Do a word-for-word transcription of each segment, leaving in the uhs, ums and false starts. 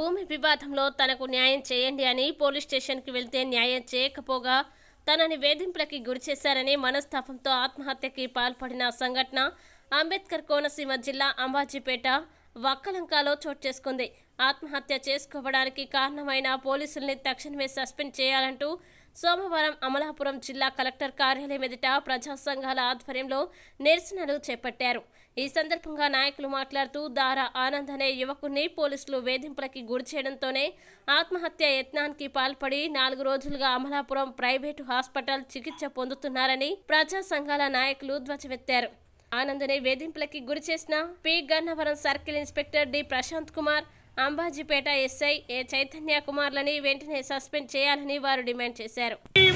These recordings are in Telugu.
భూమి వివాదంలో తనకు న్యాయం చేయండి అని పోలీస్ స్టేషన్కి వెళ్తే న్యాయం చేయకపోగా తనని వేధింపులకి గురిచేశారని మనస్తాపంతో ఆత్మహత్యకి పాల్పడిన సంఘటన అంబేద్కర్ కోనసీమ జిల్లా అంబాజీపేట వక్కలంకలో చోటు చేసుకుంది. ఆత్మహత్య చేసుకోవడానికి కారణమైన పోలీసుల్ని తక్షణమే సస్పెండ్ చేయాలంటూ సోమవారం అమలాపురం జిల్లా కలెక్టర్ కార్యాలయం ఎదుట ప్రజా సంఘాల ఆధ్వర్యంలో నిరసనలు చేపట్టారు. ఈ సందర్భంగా నాయకులు మాట్లాడుతూ దారా ఆనంద్ అనే యువకుడిని పోలీసులు వేధింపులకి గురి చేయడంతోనే ఆత్మహత్య యత్నానికి పాల్పడి నాలుగు రోజులుగా అమలాపురం ప్రైవేటు హాస్పిటల్ చికిత్స పొందుతున్నారని ప్రజా సంఘాల నాయకులు ధ్వజమెత్తారు. ఆనంద్ని వేధింపులకి గురి చేసిన P Gannavaram circle inspector D Prashant Kumar, Ambajipeta SI A Chaitanya కుమార్లని వెంటనే సస్పెండ్ చేయాలని వారు డిమాండ్ చేశారు.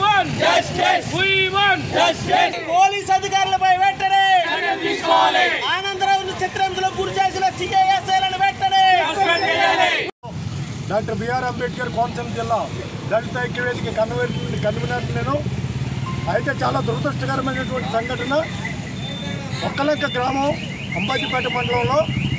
పోలీస్ అధికారులపై వెంటనే ఆనందరావును చిత్రహింసలకు గురి చేసిన సిఐఎస్ఐలను వెంటనే డాక్టర్ బిఆర్ అంబేద్కర్ కోనసీమ జిల్లా దళిత ఐక్యవేదిక కన్వీనర్ కన్వీనర్ నేను. అయితే చాలా దురదృష్టకరమైనటువంటి సంఘటన, ఒక్కలంక గ్రామం అంబాజీపేట మండలంలో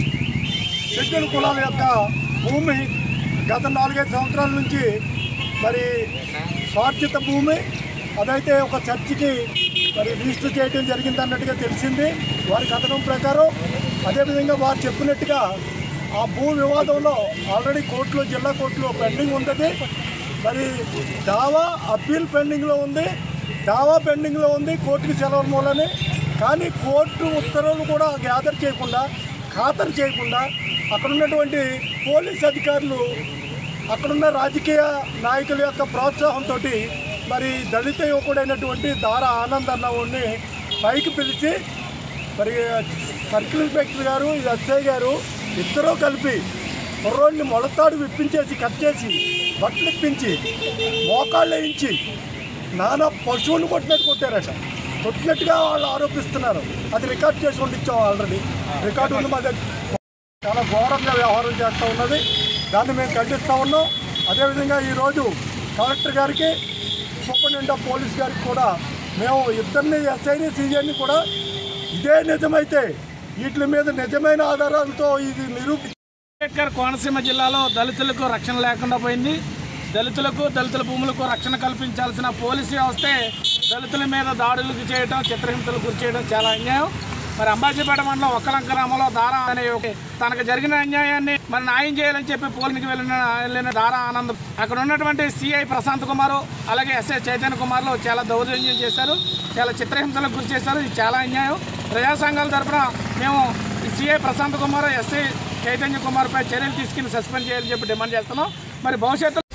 షెడ్యూల్ కులాల యొక్క భూమి గత నాలుగైదు సంవత్సరాల నుంచి మరి స్వార్జిత భూమి అదైతే ఒక చర్చికి మరి రిజిస్టర్ చేయడం జరిగింది అన్నట్టుగా తెలిసింది వారి కథనం ప్రకారం. అదేవిధంగా వారు చెప్పినట్టుగా ఆ భూ వివాదంలో ఆల్రెడీ కోర్టులో జిల్లా కోర్టులో పెండింగ్ ఉంటుంది. మరి దావా అప్పీల్ పెండింగ్లో ఉంది, దావా పెండింగ్లో ఉంది కోర్టుకి సెలవు మూలని. కానీ కోర్టు ఉత్తర్వులు కూడా గ్యాదర్ చేయకుండా ఖాతరు చేయకుండా అక్కడ ఉన్నటువంటి పోలీస్ అధికారులు అక్కడున్న రాజకీయ నాయకుల యొక్క ప్రోత్సాహంతో మరి దళిత యువకుడైనటువంటి దారా ఆనంద్ అన్నవాడిని పైకి పిలిచి మరి సర్కిల్ ఇన్స్పెక్టర్ గారు ఎస్ఐ గారు ఇద్దరూ కలిపి కుర్రోడిని మొలతాడు విప్పించేసి కట్ చేసి బట్టలు ఇప్పించి మోకాళ్ళు వేయించి నానా పశువుని కొట్టినట్టు కొట్టారట. కొట్టినట్టుగా వాళ్ళు ఆరోపిస్తున్నారు. అది రికార్డ్ చేసుకొని ఇచ్చాం, ఆల్రెడీ రికార్డు ఉంది మా దగ్గర. చాలా ఘోరంగా వ్యవహారం చేస్తూ ఉన్నది, దాన్ని మేము ఖండిస్తూ ఉన్నాం. అదేవిధంగా ఈరోజు కలెక్టర్ గారికి సూపరింటెండెంట్ ఆఫ్ పోలీస్ గారికి కూడా మేము ఇద్దరిని ఎస్ఐని సీఐని కూడా ఇదే నిజమైతే వీటి మీద నిజమైన ఆధారాలతో ఇది నిరూపి అంబేద్కర్ కోనసీమ జిల్లాలో దళితులకు రక్షణ లేకుండా పోయింది. దళితులకు దళితుల భూములకు రక్షణ కల్పించాల్సిన పోలీసు వ్యవస్థే దళితుల మీద దాడులకు చేయడం, చిత్రహింసలకు గురి చేయడం చాలా అన్యాయం. మరి అంబాజీపేట మండలం ఒక్కలంక గ్రామంలో దారా అనే తనకు జరిగిన అన్యాయాన్ని మరి న్యాయం చేయాలని చెప్పి పోలింగ్కి వెళ్ళిన వెళ్ళిన దారా ఆనంద్ అక్కడ ఉన్నటువంటి సిఐ ప్రశాంత్ కుమార్ అలాగే ఎస్ఐ చైతన్య కుమార్లు చాలా దౌర్జన్యం చేశారు, చాలా చిత్రహింసలకు గురి చేశారు. ఇది చాలా అన్యాయం. ప్రజా సంఘాల తరఫున మేము సిఐ ప్రశాంత్ కుమార్ ఎస్ఐ చైతన్య కుమార్పై చర్యలు తీసుకుని సస్పెండ్ చేయాలని చెప్పి డిమాండ్ చేస్తున్నాం. మరి భవిష్యత్తు